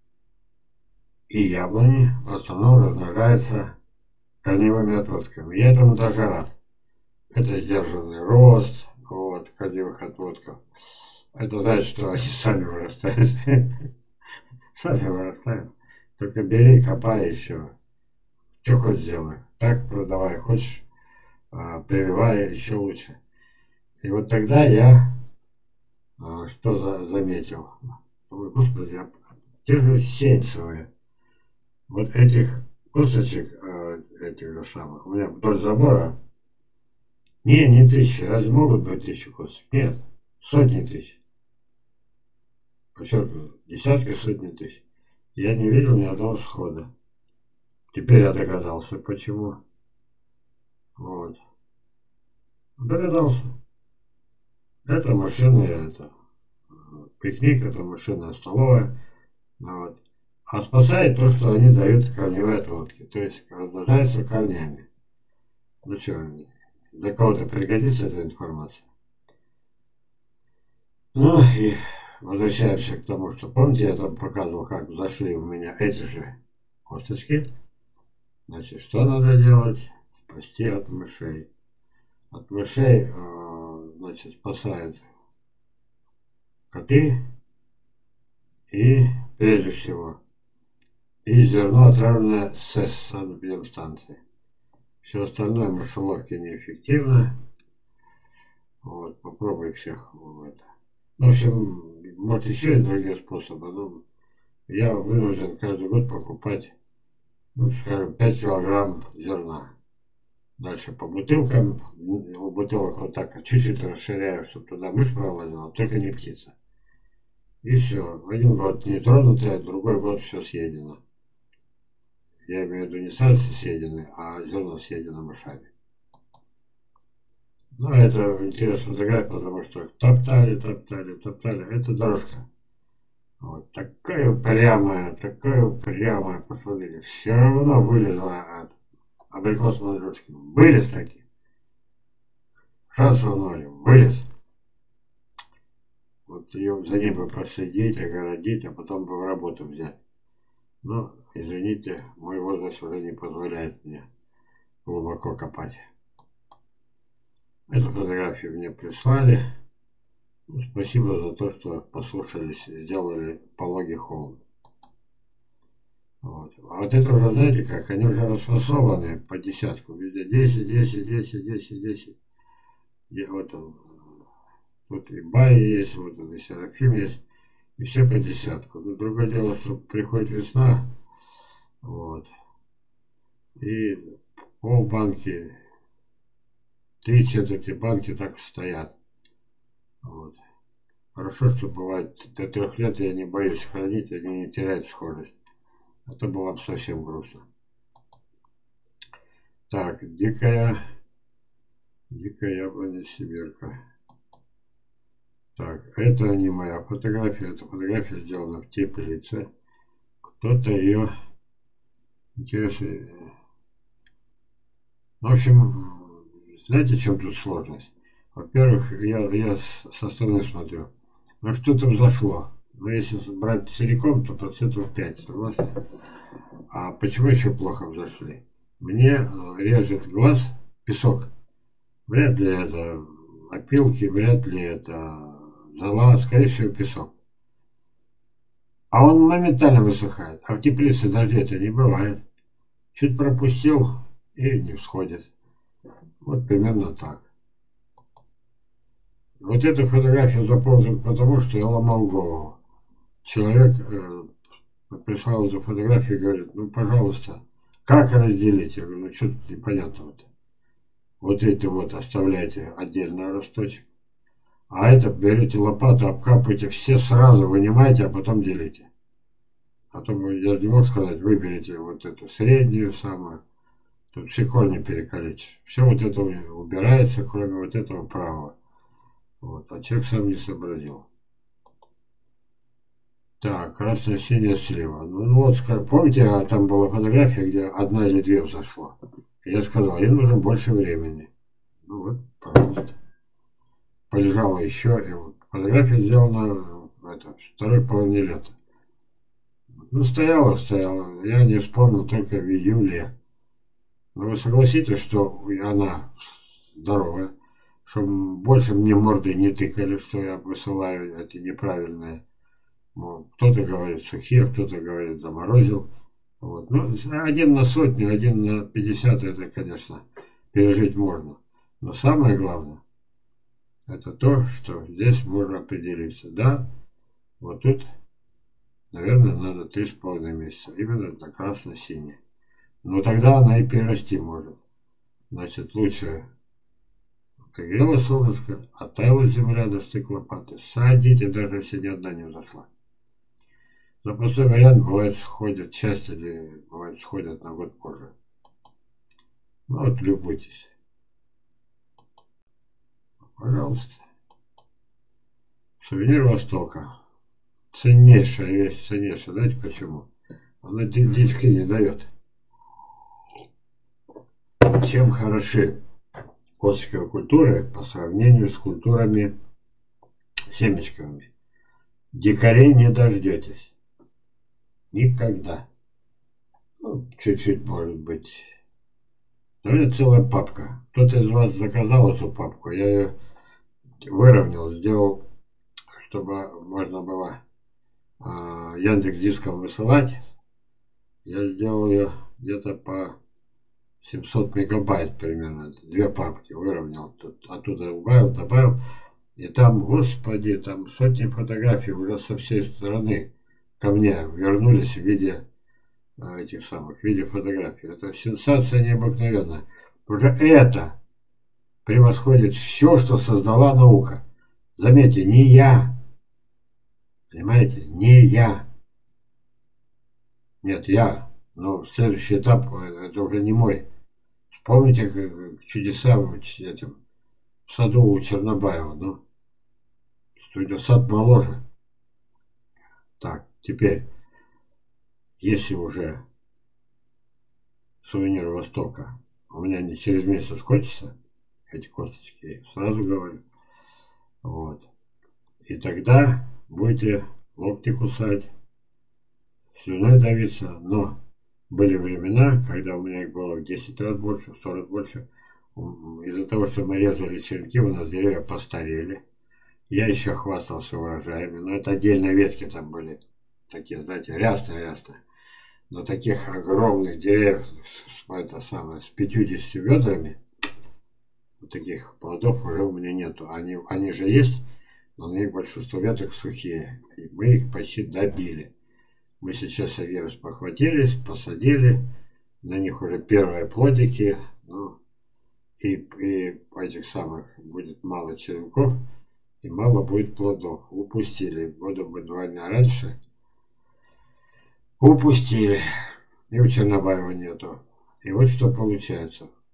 и яблони в основном размножаются корневыми отводками. Я этому даже рад. Это сдержанный рост, вот, корневых отводков. Это значит, что они сами вырастают. Сами вырастают. Только бери, копай и все. Что хочешь сделай. Так продавай. Хочешь, прививай еще лучше. И вот тогда я что заметил. Ой, господи, те же сеянцевые. Вот этих косточек, этих же самых, у меня вдоль забора. Не тысячи. Разве могут быть 1000 косточек? Нет. Сотни тысяч. Подчеркиваю, десятки, сотни тысяч. Я не видел ни одного схода. Теперь я догадался, почему. Вот. Догадался. Это машина, это пикник, это машина столовая. Вот. А спасает то, что они дают корневые отводки. То есть размножаются корнями. Ну что, для кого-то пригодится эта информация. Ну и возвращаемся к тому, что помните, я там показывал, как зашли у меня эти же косточки. Значит, что надо делать? Спасти от мышей. От мышей, значит, спасают коты и, прежде всего, и зерно, отравленное с санэпидемстанции. Все остальное мышеловки неэффективно. Вот, попробуй всех это. В общем, может еще и другие способы, но я вынужден каждый год покупать, ну, скажем, 5 килограмм зерна. Дальше по бутылкам, у бутылок вот так чуть-чуть расширяю, чтобы туда мышь пролазила, только не птица. И все. Один год не тронутое, другой год все съедено. Я имею в виду не сальцы съедены, а зерна съедено мышами. Ну, это интересная фотография, потому что топтали. Это дорожка. Вот такая упрямая, посмотрите. Все равно вылезла от абрикосовой дорожки. Вылез таки. Шансов ноль. Вылез. Вот ее за ним бы проследить, огородить, а потом бы в работу взять. Но, извините, мой возраст уже не позволяет мне глубоко копать. Эту фотографию мне прислали. Спасибо за то, что послушались, сделали пологий холм. Вот. А вот это уже, знаете как, они уже расфасованы по десятку. Везде 10. И вот он. Тут и Бай есть, вот он, и Серафим есть. И все по десятку. Но другое дело, что приходит весна. Вот. И полбанки, 3/4 банки так стоят. Вот. Хорошо, что бывает до 3 лет я не боюсь хранить, они не теряют схожесть. А то было бы совсем грустно. Так, дикая яблоня сибирка. Так, это не моя фотография, эта фотография сделана в теплице. Кто-то ее интересует. В общем, знаете, в чем тут сложность? Во-первых, я со стороны смотрю. Ну что там зашло? Но если брать целиком, то процентов 5, согласны? А почему еще плохо взошли? Мне режет глаз песок. Вряд ли это опилки, вряд ли это зола, скорее всего песок. А он моментально высыхает. А в теплице дождей-то не бывает. Чуть пропустил и не всходит. Вот примерно так. Вот эту фотографию запомнил потому, что я ломал голову. Человек прислал эту фотографию и говорит, ну пожалуйста, как разделить? Я говорю, ну что тут непонятного-то. Вот эти вот оставляйте отдельно росточек. А это берете лопату, обкапываете, все сразу вынимаете, а потом делите. А то я же не мог сказать, выберите вот эту среднюю самую. Тут все корни перекалечишь. Все вот это убирается, кроме вот этого правого. Вот, а человек сам не сообразил. Так, красно-синяя слива. Ну вот, помните, там была фотография, где одна или две взошло. Я сказал, им нужно больше времени. Ну вот, пожалуйста. Полежала еще, и вот фотография сделана в второй половине лета. Ну, стояла. Я не вспомнил только в июле. Но вы согласитесь, что она здоровая, чтобы больше мне мордой не тыкали, что я высылаю эти неправильные. Вот. Кто-то говорит сухие, кто-то говорит заморозил. Вот. Ну, 1 на 100, 1 на 50, это, конечно, пережить можно. Но самое главное, это то, что здесь можно определиться. Да, вот тут, наверное, надо 3,5 месяца. Именно на красно-синий. Но тогда она и перерасти может. Значит, лучше пригрело солнышко, оттаяла земля до стык лопаты. Садите, даже если ни одна не взошла. Запасной вариант бывает сходит, часть или бывает сходят на год позже. Ну вот, любуйтесь. Пожалуйста. Сувенир Востока. Ценнейшая вещь, ценнейшая. Знаете почему? Она дички не дает. Чем хороши косточковые культуры по сравнению с культурами семечковыми? Дикарей не дождетесь. Никогда. Ну, чуть-чуть, может быть. Но это целая папка. Кто-то из вас заказал эту папку. Я ее выровнял, сделал, чтобы можно было Яндекс.Диском высылать. Я сделал ее где-то по 700 мегабайт примерно. 2 папки выровнял. Оттуда добавил. И там, господи, там сотни фотографий уже со всей стороны ко мне вернулись в виде этих самых, в виде фотографий. Это сенсация необыкновенная. Уже это превосходит все, что создала наука. Заметьте, не я. Понимаете? Не я. Нет, я. Но следующий этап, это уже не мой. Вспомните чудеса в саду у Чернобаева. Ну, сад моложе. Так, теперь, если уже сувенир Востока у меня не через месяц кончится, эти косточки, сразу говорю. Вот. И тогда будете локти кусать, слюной давиться. Но были времена, когда у меня их было в 10 раз больше, в 40 больше. Из-за того, что мы резали черенки, у нас деревья постарели. Я еще хвастался урожаями, но это отдельные ветки там были. Такие, знаете, рясные. Но таких огромных деревьев, с 50 ведрами, таких плодов уже у меня нету. Они же есть, но на них большинство веток сухие. И мы их почти добили. Мы сейчас их похватились, посадили. На них уже первые плодики. Ну, и этих самых будет мало черенков. И мало будет плодов. Упустили. Года бы 2 дня раньше. Упустили. И у Чернобаева нету. И вот что получается.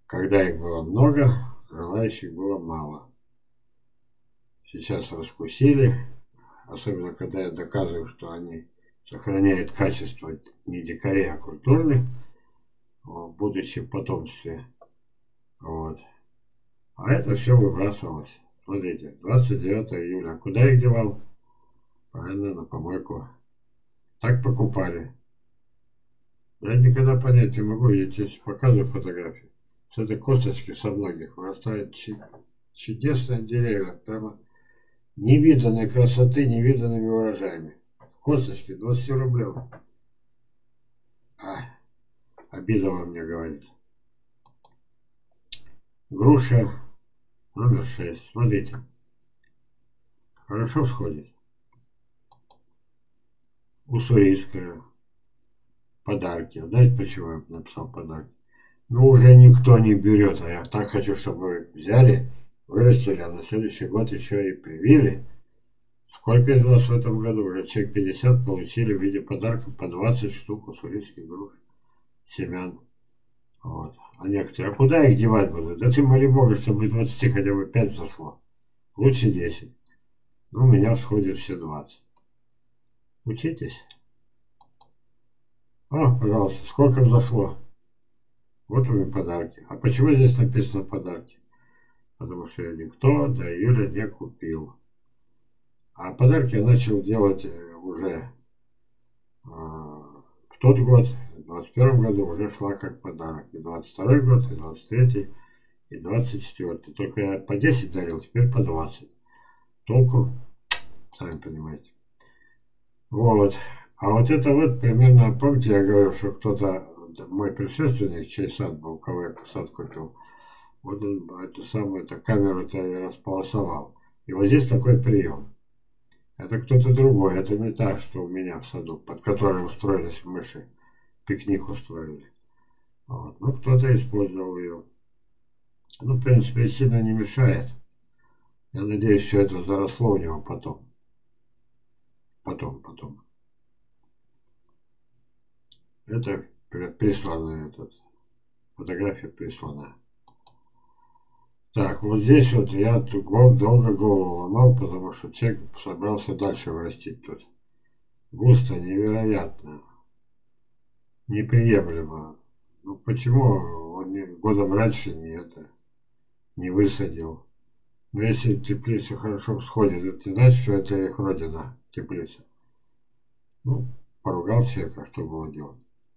Когда их было много, желающих было мало. Сейчас раскусили, особенно когда я доказываю, что они сохраняют качество не дикарей, а культурных, будучи в потомстве. Вот. А это все выбрасывалось. Смотрите, 29 июля. Куда их девал? Правильно, на помойку. Так покупали. Я никогда понять не могу, я тебе показываю фотографии. С этой косточки со многих вырастают чудесные деревья. Прямо невиданной красоты, невиданными урожаями. Косточки 20 рублей. Обида во мне говорит. Груша номер 6. Смотрите. Хорошо всходит. Уссурийская. Подарки. Знаете, почему я написал подарки? Ну, уже никто не берет. А я так хочу, чтобы вы взяли, вырастили, а на следующий год еще и привили. Сколько из вас в этом году? Уже человек 50 получили в виде подарка по 20 штук уссурийских груш. Семян. Вот. А некоторые, а куда их девать будут? Да ты моли Бога, чтобы 20 хотя бы 5 зашло. Лучше 10. Ну, у меня всходит все 20. Учитесь. Пожалуйста, сколько взошло? Вот вам и подарки. А почему здесь написано подарки? Потому что я никто до июля не купил. А подарки я начал делать уже в тот год, в 21 году уже шла как подарок. И 22 год, и 23, и 24. Только я по 10 дарил, теперь по 20. Толку, сами понимаете. Вот. А вот это вот примерно, помните, я говорил, что кто-то, мой предшественник, чей сад был, у кого я сад купил, вот он эту самую камеру-то и располосовал. И вот здесь такой прием. Это кто-то другой, это не так, что у меня в саду, под которой устроились мыши, пикник устроили. Вот. Ну, кто-то использовал ее. Ну, в принципе, сильно не мешает. Я надеюсь, все это заросло у него потом. Потом. Это присланная, фотография присланная. Так, вот здесь вот я долго голову ломал, потому что человек собрался дальше вырастить тут. Густо, невероятно. Неприемлемо. Ну почему он годом раньше не высадил? Но если теплица хорошо всходит, это не значит, что это их родина, теплица. Ну, поругал человека, что было делать.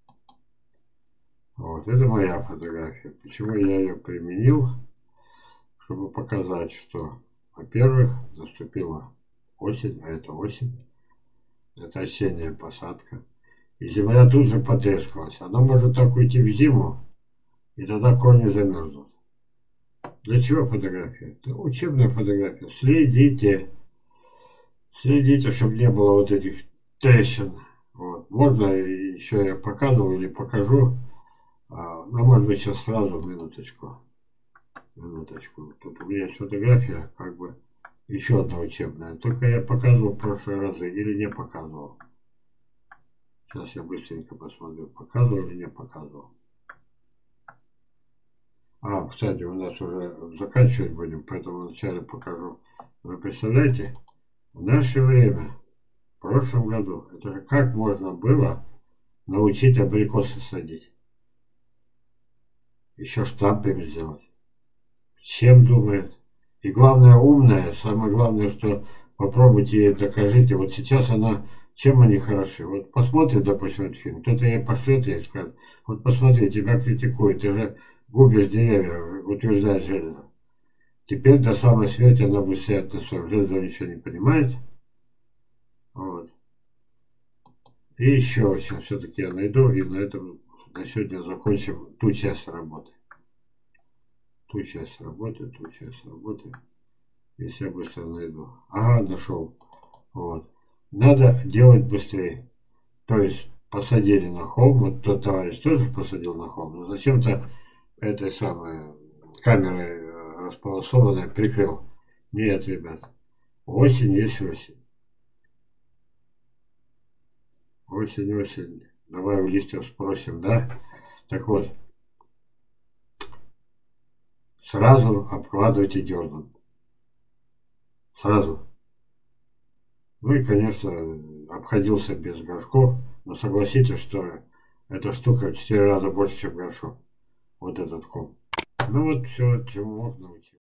Вот, это моя фотография. Почему я ее применил? Чтобы показать, что, во-первых, наступила осень, а это осень. Это осенняя посадка. И земля тут же потрескалась. Она может так уйти в зиму, и тогда корни замерзнут. Для чего фотография? Это учебная фотография. Следите. Следите, чтобы не было вот этих трещин. Вот. Можно еще я показывал или покажу. Ну, может быть, сейчас сразу, минуточку. Тут у меня есть фотография, как бы еще одна учебная. Только я показывал в прошлые разы или не показывал. Сейчас я быстренько посмотрю, показывал или не показывал. Кстати, у нас уже заканчивать будем, поэтому вначале покажу. Вы представляете, в наше время, в прошлом году, это же как можно было научить абрикосы садить? Еще штампами сделать. Чем думает? И главное, умная, самое главное, что попробуйте ей докажите. Вот сейчас она, чем они хороши? Вот посмотрит, допустим, этот фильм, кто-то ей пошлет и скажет, вот посмотри, тебя критикуют, ты же губишь деревья, утверждает железо. Теперь до самой смерти она будет стоять на своем. Железо ничего не понимает. Вот. И еще сейчас все-таки я найду, и на этом на сегодня закончим ту часть работы. Ту часть работы. Если я быстро найду. Нашел. Вот. Надо делать быстрее. То есть посадили на холм. Вот тот товарищ тоже посадил на холм. Но зачем-то этой самой камерой располосованной прикрыл. Нет, ребят. Осень есть осень. Осень. Давай у листьев спросим, да? Так вот. сразу обкладывать и дернуть. Сразу. Ну и, конечно, обходился без горшков, но согласитесь, что эта штука в 4 раза больше, чем горшок. Вот этот ком. Ну вот все, чему мог научиться.